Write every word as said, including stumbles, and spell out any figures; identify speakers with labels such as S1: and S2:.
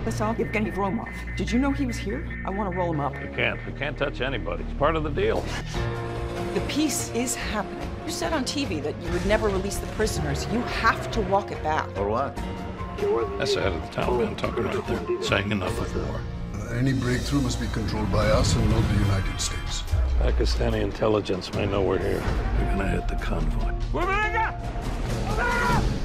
S1: Saúl Yevgeny Vromov. Did you know he was here? I want to roll him up.
S2: You can't. You can't touch anybody. It's part of the deal.
S1: The peace is happening. You said on T V that you would never release the prisoners. You have to walk it back.
S3: Or what?
S2: That's the head of the Taliban talking right there, saying enough of war.
S4: Uh, any breakthrough must be controlled by us and not the United States.
S2: Pakistani intelligence may know we're here. We're gonna hit the convoy.